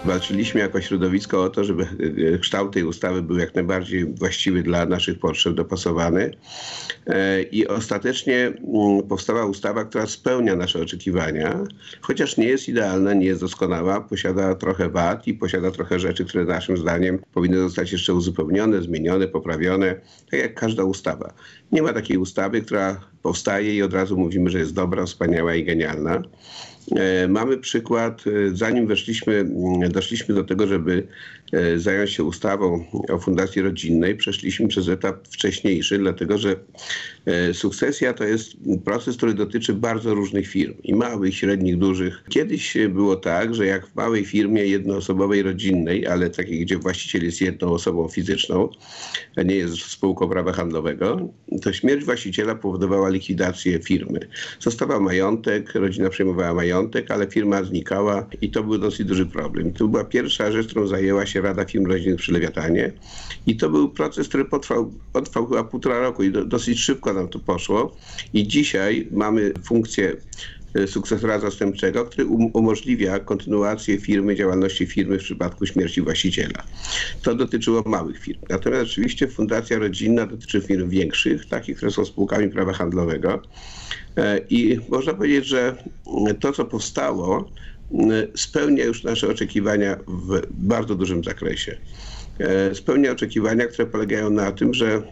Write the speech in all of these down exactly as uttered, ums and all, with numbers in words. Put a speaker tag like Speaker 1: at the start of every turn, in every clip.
Speaker 1: Walczyliśmy jako środowisko o to, żeby kształt tej ustawy był jak najbardziej właściwy dla naszych potrzeb, dopasowany. I ostatecznie powstała ustawa, która spełnia nasze oczekiwania, chociaż nie jest idealna, nie jest doskonała, posiada trochę wad i posiada trochę rzeczy, które naszym zdaniem powinny zostać jeszcze uzupełnione, zmienione, poprawione, tak jak każda ustawa. Nie ma takiej ustawy, która powstaje i od razu mówimy, że jest dobra, wspaniała i genialna. Mamy przykład, zanim weszliśmy, doszliśmy do tego, żeby zająć się ustawą o Fundacji Rodzinnej, przeszliśmy przez etap wcześniejszy, dlatego że sukcesja to jest proces, który dotyczy bardzo różnych firm, i małych, średnich, dużych. Kiedyś było tak, że jak w małej firmie jednoosobowej, rodzinnej, ale takiej, gdzie właściciel jest jedną osobą fizyczną, a nie jest spółką prawa handlowego, to śmierć właściciela powodowała likwidację firmy. Zostawał majątek, rodzina przejmowała majątek, ale firma znikała i to był dosyć duży problem. I to była pierwsza rzecz, którą zajęła się Rada Firm Rodzinnych przy Lewiatanie. I to był proces, który potrwał, potrwał chyba półtora roku i do, dosyć szybko nam to poszło. I dzisiaj mamy funkcję sukcesora zastępczego, który um, umożliwia kontynuację firmy, działalności firmy w przypadku śmierci właściciela. To dotyczyło małych firm. Natomiast oczywiście Fundacja Rodzinna dotyczy firm większych, takich, które są spółkami prawa handlowego. I można powiedzieć, że to, co powstało, spełnia już nasze oczekiwania w bardzo dużym zakresie. Spełnia oczekiwania, które polegają na tym, że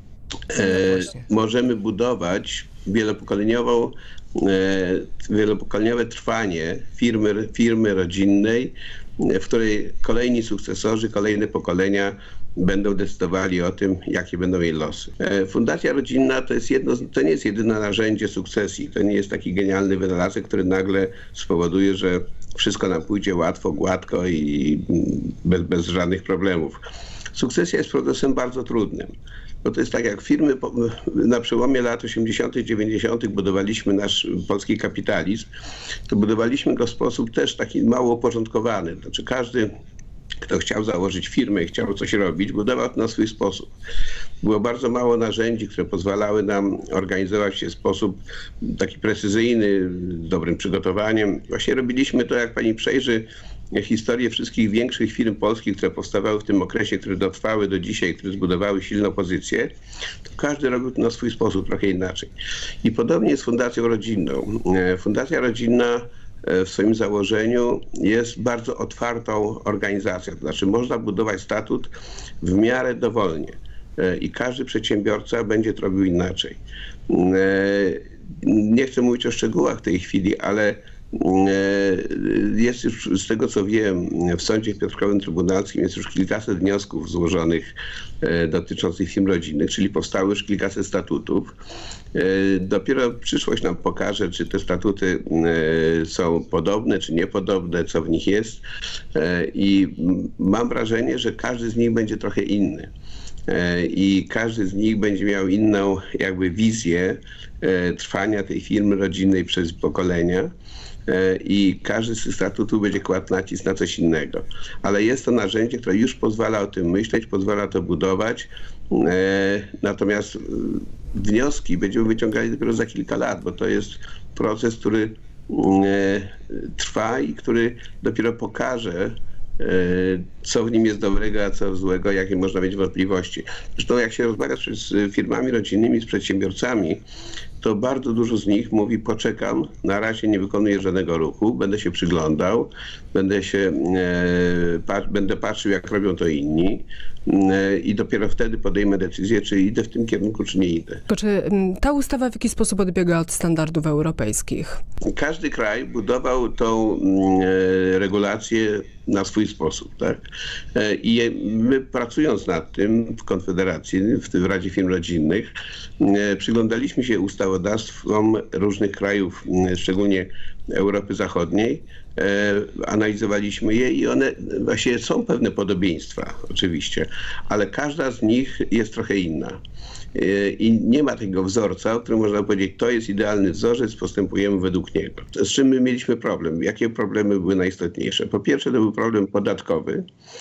Speaker 1: możemy budować wielopokoleniową, wielopokoleniowe trwanie firmy, firmy rodzinnej, w której kolejni sukcesorzy, kolejne pokolenia będą decydowali o tym, jakie będą jej losy. Fundacja Rodzinna to, jest jedno, to nie jest jedyne narzędzie sukcesji. To nie jest taki genialny wynalazek, który nagle spowoduje, że wszystko nam pójdzie łatwo, gładko i bez, bez żadnych problemów. Sukcesja jest procesem bardzo trudnym. Bo to jest tak, jak firmy na przełomie lat osiemdziesiątych, dziewięćdziesiątych budowaliśmy nasz polski kapitalizm, to budowaliśmy go w sposób też taki mało uporządkowany. Znaczy każdy, kto chciał założyć firmę i chciał coś robić, budował to na swój sposób. Było bardzo mało narzędzi, które pozwalały nam organizować się w sposób taki precyzyjny, z dobrym przygotowaniem. Właśnie robiliśmy to, jak pani przejrzy historię wszystkich większych firm polskich, które powstawały w tym okresie, które dotrwały do dzisiaj, które zbudowały silną pozycję, to każdy robił to na swój sposób, trochę inaczej. I podobnie jest z Fundacją Rodzinną. Fundacja Rodzinna w swoim założeniu jest bardzo otwartą organizacją. To znaczy można budować statut w miarę dowolnie i każdy przedsiębiorca będzie to robił inaczej. Nie chcę mówić o szczegółach w tej chwili, ale jest już, z tego co wiem, w sądzie piotrkowym trybunalskim jest już kilkaset wniosków złożonych dotyczących firm rodzinnych, czyli powstały już kilkaset statutów. Dopiero przyszłość nam pokaże, czy te statuty są podobne, czy niepodobne, co w nich jest. I mam wrażenie, że każdy z nich będzie trochę inny. I każdy z nich będzie miał inną jakby wizję trwania tej firmy rodzinnej przez pokolenia. I każdy z tych statutów będzie kładł nacisk na coś innego. Ale jest to narzędzie, które już pozwala o tym myśleć, pozwala to budować. Natomiast wnioski będziemy wyciągali dopiero za kilka lat, bo to jest proces, który trwa i który dopiero pokaże, co w nim jest dobrego, a co złego, jakie można mieć wątpliwości. Zresztą jak się rozmawia z firmami rodzinnymi, z przedsiębiorcami, to bardzo dużo z nich mówi: poczekam, na razie nie wykonuję żadnego ruchu, będę się przyglądał, będę, się, e, pat, będę patrzył, jak robią to inni e, i dopiero wtedy podejmę decyzję, czy idę w tym kierunku, czy nie idę.
Speaker 2: To czy ta ustawa w jakiś sposób odbiega od standardów europejskich?
Speaker 1: Każdy kraj budował tą e, regulację na swój sposób, tak? E, I my, pracując nad tym w Konfederacji, w, w Radzie Firm Rodzinnych, e, przyglądaliśmy się ustawodawstwom różnych krajów, szczególnie Europy Zachodniej, e, analizowaliśmy je i one właśnie są pewne podobieństwa, oczywiście, ale każda z nich jest trochę inna. I nie ma tego wzorca, o którym można powiedzieć, to jest idealny wzorzec, postępujemy według niego. Z czym my mieliśmy problem? Jakie problemy były najistotniejsze? Po pierwsze, to był problem podatkowy.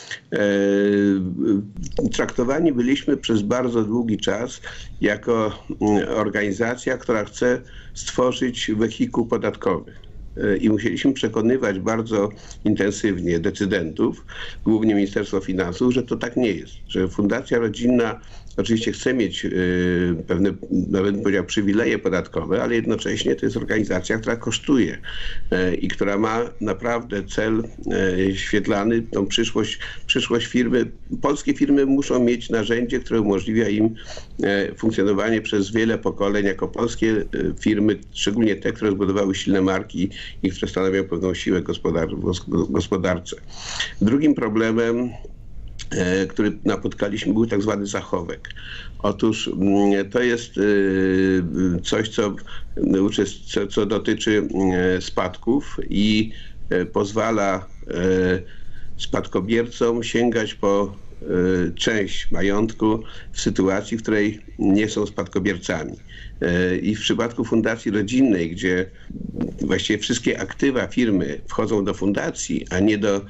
Speaker 1: E, traktowani byliśmy przez bardzo długi czas jako organizacja, która chce stworzyć wehikuł podatkowy. i musieliśmy przekonywać bardzo intensywnie decydentów, głównie Ministerstwo Finansów, że to tak nie jest, że Fundacja Rodzinna oczywiście chce mieć y, pewne, nawet bym powiedział, przywileje podatkowe, ale jednocześnie to jest organizacja, która kosztuje y, i która ma naprawdę cel y, świetlany, tą przyszłość, przyszłość firmy. Polskie firmy muszą mieć narzędzie, które umożliwia im y, funkcjonowanie przez wiele pokoleń jako polskie y, firmy, szczególnie te, które zbudowały silne marki i które stanowią pewną siłę gospodar w gospodarce. Drugim problemem, który napotkaliśmy, był tak zwany zachowek. Otóż to jest coś, co, co, co dotyczy spadków i pozwala spadkobiercom sięgać po część majątku w sytuacji, w której nie są spadkobiercami. I w przypadku fundacji rodzinnej, gdzie właściwie wszystkie aktywa firmy wchodzą do fundacji, a nie do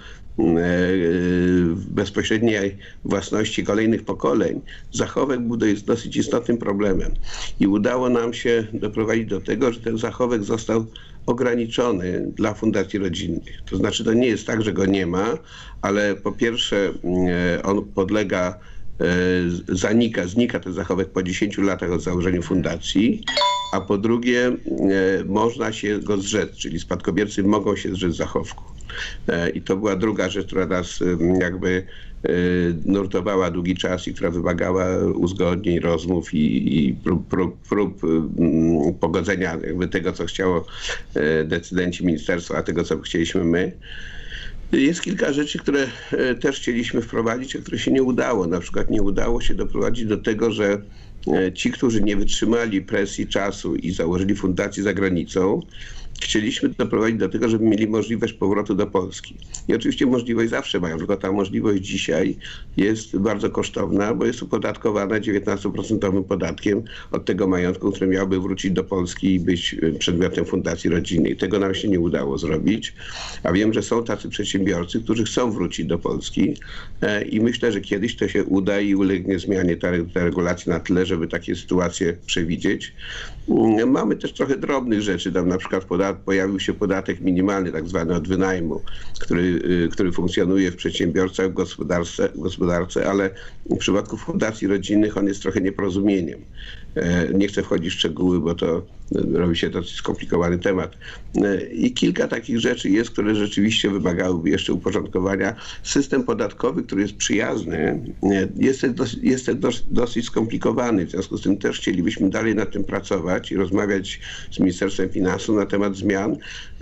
Speaker 1: bezpośredniej własności kolejnych pokoleń, zachowek był dosyć istotnym problemem. I udało nam się doprowadzić do tego, że ten zachowek został ograniczony dla fundacji rodzinnych. To znaczy, to nie jest tak, że go nie ma, ale po pierwsze on podlega, zanika, znika ten zachowek po dziesięciu latach od założenia fundacji, a po drugie można się go zrzec, czyli spadkobiercy mogą się zrzec zachowku. I to była druga rzecz, która nas jakby nurtowała długi czas i która wymagała uzgodnień, rozmów i, i prób, prób, prób pogodzenia jakby tego, co chciało decydenci ministerstwa, a tego, co chcieliśmy my. Jest kilka rzeczy, które też chcieliśmy wprowadzić, a które się nie udało. Na przykład nie udało się doprowadzić do tego, że ci, którzy nie wytrzymali presji czasu i założyli fundację za granicą, chcieliśmy doprowadzić do tego, żeby mieli możliwość powrotu do Polski. I oczywiście możliwość zawsze mają, tylko ta możliwość dzisiaj jest bardzo kosztowna, bo jest opodatkowana dziewiętnastoprocentowym podatkiem od tego majątku, który miałby wrócić do Polski i być przedmiotem fundacji rodzinnej. Tego nam się nie udało zrobić, a wiem, że są tacy przedsiębiorcy, którzy chcą wrócić do Polski i myślę, że kiedyś to się uda i ulegnie zmianie ta, ta regulacja na tyle, żeby takie sytuacje przewidzieć. Mamy też trochę drobnych rzeczy, tam na przykład podat pojawił się podatek minimalny, tak zwany od wynajmu, który, który funkcjonuje w przedsiębiorcach, w gospodarce, w gospodarce, ale w przypadku fundacji rodzinnych on jest trochę nieporozumieniem. Nie chcę wchodzić w szczegóły, bo to robi się dosyć skomplikowany temat. I kilka takich rzeczy jest, które rzeczywiście wymagałyby jeszcze uporządkowania. System podatkowy, który jest przyjazny, jest, jest dosyć skomplikowany. W związku z tym też chcielibyśmy dalej nad tym pracować i rozmawiać z Ministerstwem Finansów na temat zmian.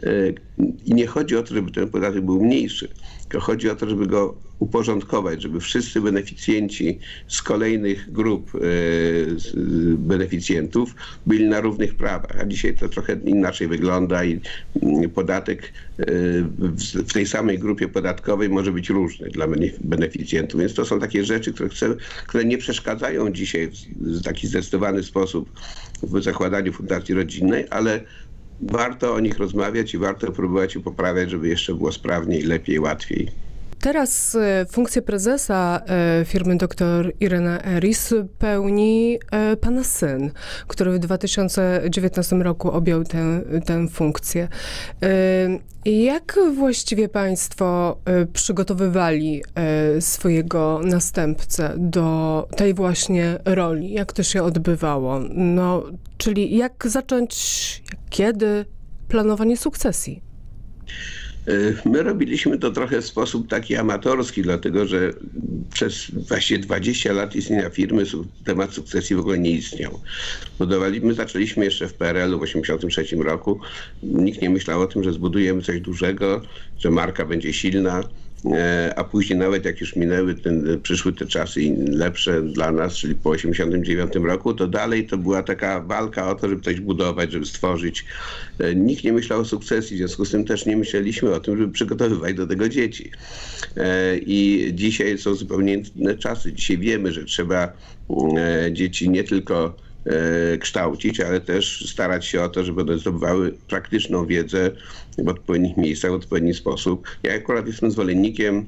Speaker 1: I nie chodzi o to, żeby ten podatek był mniejszy, tylko chodzi o to, żeby go uporządkować, żeby wszyscy beneficjenci z kolejnych grup beneficjentów byli na równych prawach. A dzisiaj to trochę inaczej wygląda i podatek w tej samej grupie podatkowej może być różny dla beneficjentów. Więc to są takie rzeczy, które, chcę, które nie przeszkadzają dzisiaj w taki zdecydowany sposób w zakładaniu fundacji rodzinnej, ale warto o nich rozmawiać i warto próbować je poprawiać, żeby jeszcze było sprawniej, lepiej, łatwiej.
Speaker 2: Teraz funkcję prezesa firmy dr Irena Eris pełni pana syn, który w dwa tysiące dziewiętnastym roku objął tę, tę funkcję. Jak właściwie państwo przygotowywali swojego następcę do tej właśnie roli? Jak to się odbywało? No, czyli jak zacząć, kiedy planowanie sukcesji?
Speaker 1: My robiliśmy to trochę w sposób taki amatorski, dlatego że przez właściwie dwadzieścia lat istnienia firmy temat sukcesji w ogóle nie istniał. Budowaliśmy, zaczęliśmy jeszcze w P R L u w osiemdziesiątym trzecim roku. Nikt nie myślał o tym, że zbudujemy coś dużego, że marka będzie silna. A później nawet jak już minęły, ten, przyszły te czasy lepsze dla nas, czyli po osiemdziesiątym dziewiątym roku, to dalej to była taka walka o to, żeby coś budować, żeby stworzyć. Nikt nie myślał o sukcesji, w związku z tym też nie myśleliśmy o tym, żeby przygotowywać do tego dzieci. I dzisiaj są zupełnie inne czasy. Dzisiaj wiemy, że trzeba dzieci nie tylko kształcić, ale też starać się o to, żeby one zdobywały praktyczną wiedzę w odpowiednich miejscach, w odpowiedni sposób. Ja akurat jestem zwolennikiem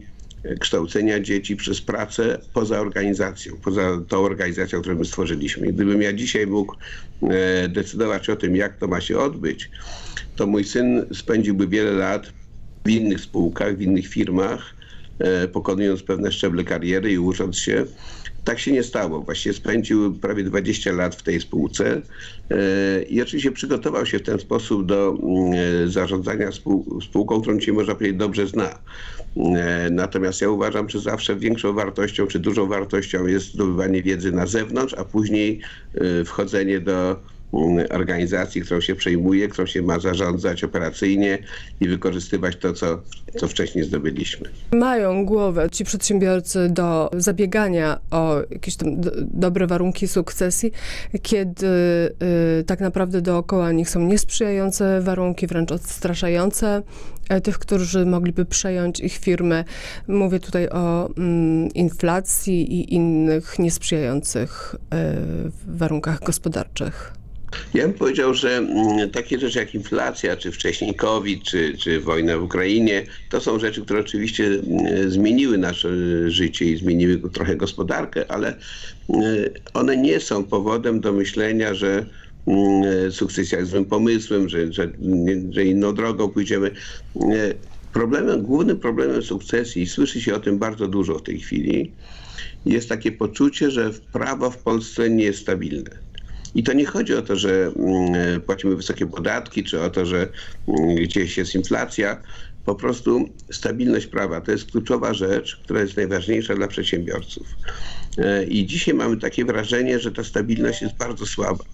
Speaker 1: kształcenia dzieci przez pracę poza organizacją, poza tą organizacją, którą my stworzyliśmy. Gdybym ja dzisiaj mógł decydować o tym, jak to ma się odbyć, to mój syn spędziłby wiele lat w innych spółkach, w innych firmach, pokonując pewne szczeble kariery i ucząc się. Tak się nie stało. Właściwie spędził prawie dwadzieścia lat w tej spółce i oczywiście przygotował się w ten sposób do zarządzania spółką, którą dzisiaj można powiedzieć dobrze zna. Natomiast ja uważam, że zawsze większą wartością, czy dużą wartością jest zdobywanie wiedzy na zewnątrz, a później wchodzenie do organizacji, którą się przejmuje, którą się ma zarządzać operacyjnie i wykorzystywać to, co, co wcześniej zdobyliśmy.
Speaker 2: Mają głowę ci przedsiębiorcy do zabiegania o jakieś tam do, dobre warunki sukcesji, kiedy y, tak naprawdę dookoła nich są niesprzyjające warunki, wręcz odstraszające y, tych, którzy mogliby przejąć ich firmy. Mówię tutaj o y, inflacji i innych niesprzyjających y, warunkach gospodarczych.
Speaker 1: Ja bym powiedział, że takie rzeczy jak inflacja, czy wcześniej COVID, czy, czy wojna w Ukrainie, to są rzeczy, które oczywiście zmieniły nasze życie i zmieniły trochę gospodarkę, ale one nie są powodem do myślenia, że sukcesja jest złym pomysłem, że, że, że inną drogą pójdziemy. Problemem, głównym problemem sukcesji, i słyszy się o tym bardzo dużo w tej chwili, jest takie poczucie, że prawo w Polsce nie jest stabilne. I to nie chodzi o to, że płacimy wysokie podatki, czy o to, że gdzieś jest inflacja. Po prostu stabilność prawa to jest kluczowa rzecz, która jest najważniejsza dla przedsiębiorców. I dzisiaj mamy takie wrażenie, że ta stabilność jest bardzo słaba.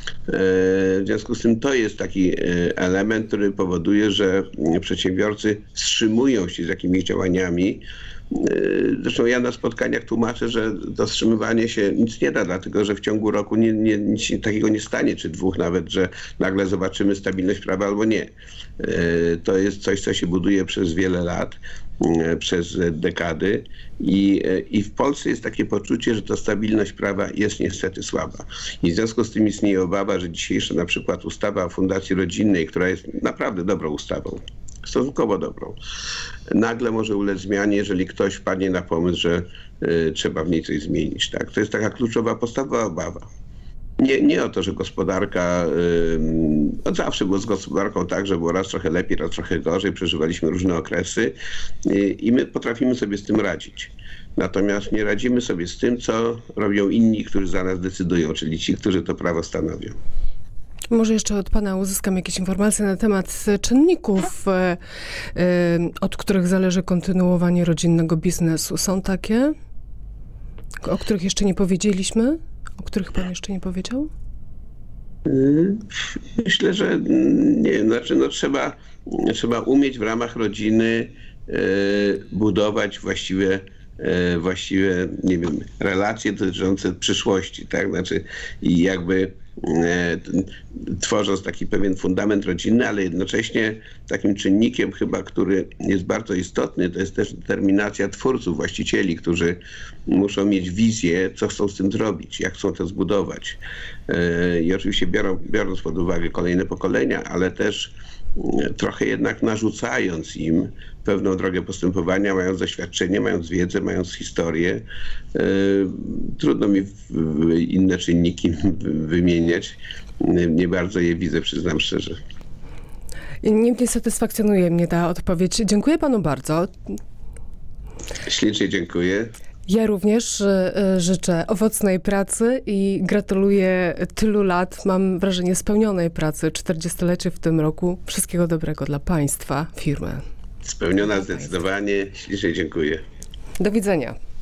Speaker 1: W związku z tym to jest taki element, który powoduje, że przedsiębiorcy wstrzymują się z jakimiś działaniami. Zresztą ja na spotkaniach tłumaczę, że to wstrzymywanie się nic nie da, dlatego że w ciągu roku nie, nie, nic się takiego nie stanie, czy dwóch nawet, że nagle zobaczymy stabilność prawa albo nie. To jest coś, co się buduje przez wiele lat, przez dekady i, i w Polsce jest takie poczucie, że ta stabilność prawa jest niestety słaba. I w związku z tym istnieje obawa, że dzisiejsza na przykład ustawa o Fundacji Rodzinnej, która jest naprawdę dobrą ustawą, stosunkowo dobrą, nagle może ulec zmianie, jeżeli ktoś wpadnie na pomysł, że y, trzeba w niej coś zmienić. Tak? To jest taka kluczowa, podstawowa obawa. Nie, nie o to, że gospodarka, y, od zawsze było z gospodarką tak, że było raz trochę lepiej, raz trochę gorzej, przeżywaliśmy różne okresy y, i my potrafimy sobie z tym radzić. Natomiast nie radzimy sobie z tym, co robią inni, którzy za nas decydują, czyli ci, którzy to prawo stanowią.
Speaker 2: Może jeszcze od pana uzyskam jakieś informacje na temat czynników, od których zależy kontynuowanie rodzinnego biznesu. Są takie, o których jeszcze nie powiedzieliśmy? O których pan jeszcze nie powiedział?
Speaker 1: Myślę, że nie. Znaczy, no, trzeba, trzeba umieć w ramach rodziny budować właściwe właściwe, nie wiem, relacje dotyczące przyszłości, tak? Znaczy, i jakby e, tworząc taki pewien fundament rodzinny, ale jednocześnie takim czynnikiem chyba, który jest bardzo istotny, to jest też determinacja twórców, właścicieli, którzy muszą mieć wizję, co chcą z tym zrobić, jak chcą to zbudować. E, I oczywiście biorą, biorąc pod uwagę kolejne pokolenia, ale też trochę jednak narzucając im pewną drogę postępowania, mając doświadczenie, mając wiedzę, mając historię. Trudno mi inne czynniki wymieniać. Nie bardzo je widzę, przyznam szczerze.
Speaker 2: Nie satysfakcjonuje mnie ta odpowiedź. Dziękuję panu bardzo.
Speaker 1: Ślicznie dziękuję.
Speaker 2: Ja również życzę owocnej pracy i gratuluję tylu lat, mam wrażenie, spełnionej pracy, czterdziestolecie w tym roku. Wszystkiego dobrego dla państwa, firmy.
Speaker 1: Spełniona zdecydowanie. Ślicznie dziękuję.
Speaker 2: Do widzenia.